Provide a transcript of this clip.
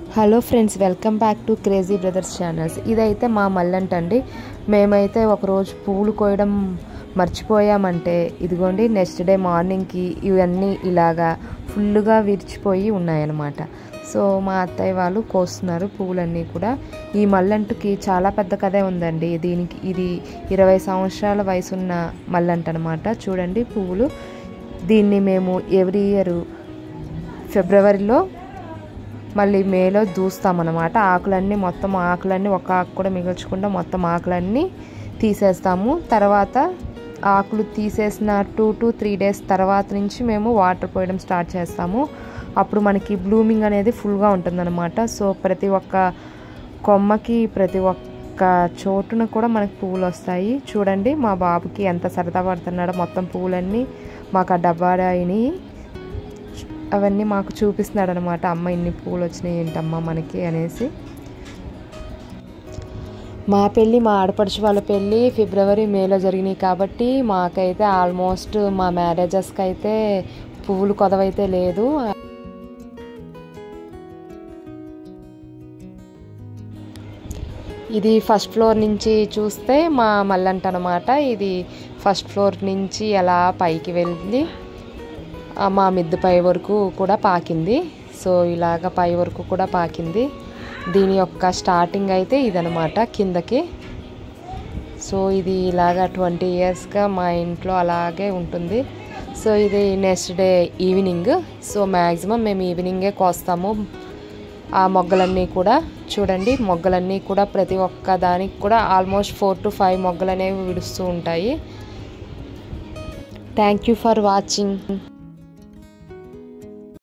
Hello friends, welcome back to crazy brothers channels. ఇదైతే మా మల్లంటండి. మేమైతే ఒకరోజు పూలు కోయడం మర్చిపోయామంటే ఇదిగోండి నెక్స్ట్ డే మార్నింగ్కి ఇవన్నీ ఇలాగా ఫుల్గా విరిచిపోయి ఉన్నాయన్నమాట. సో మా అత్తయ్య వాళ్ళు కోస్తున్నారు పూలన్నీ కూడా. ఈ మల్లంటుకి చాలా పెద్ద కథే ఉందండి. ఇది 20 సంవత్సరాల వయసున్న మల్లంట అనమాట. చూడండి పువ్వులు. దీన్ని మేము ఎవ్రీ ఇయర్ ఫిబ్రవరిలో మళ్ళీ మేలో దూస్తామన్నమాట. మొత్తం ఆకులన్నీ ఒక ఆకు కూడా మిగల్చకుండా మొత్తం ఆకులన్నీ తీసేస్తాము. తర్వాత ఆకులు తీసేసిన 2 to 3 days తర్వాత నుంచి మేము వాటర్ పోయడం స్టార్ట్ చేస్తాము. అప్పుడు మనకి బ్లూమింగ్ అనేది ఫుల్గా ఉంటుందన్నమాట. సో ప్రతి ఒక్క కొమ్మకి ప్రతి ఒక్క చోటున కూడా మనకి పువ్వులు వస్తాయి. చూడండి మా బాబుకి ఎంత సరదా పడుతున్నాడో. మొత్తం పువ్వులన్నీ మాకు ఆ డబ్బాయిని అవన్నీ మాకు చూపిస్తున్నాడు అనమాట. అమ్మ ఇన్ని పూలు వచ్చినాయి ఏంటమ్మా మనకి అనేసి. మా పెళ్ళి, మా ఆడపడుచు వాళ్ళ పెళ్ళి ఫిబ్రవరి మేలో జరిగినాయి కాబట్టి మాకైతే ఆల్మోస్ట్ మా మ్యారేజెస్కి అయితే పువ్వులు కొదవైతే లేదు. ఇది ఫస్ట్ ఫ్లోర్ నుంచి చూస్తే మా మల్లంట అనమాట. ఇది ఫస్ట్ ఫ్లోర్ నుంచి అలా పైకి వెళ్ళి మా మిద్దు పై వరకు కూడా పాకింది. సో ఇలాగ పై వరకు కూడా పాకింది. దీని యొక్క స్టార్టింగ్ అయితే ఇదనమాట కిందకి. సో ఇది ఇలాగ 20 yearsగా మా ఇంట్లో అలాగే ఉంటుంది. సో ఇది next day evening. So maximum మేము ఈవినింగే కోస్తాము ఆ మొగ్గలన్నీ కూడా. చూడండి మొగ్గలన్నీ కూడా ప్రతి ఒక్క దానికి కూడా ఆల్మోస్ట్ 4 to 5 మొగ్గలు అనేవి విడుస్తూ ఉంటాయి. Thank you for watching.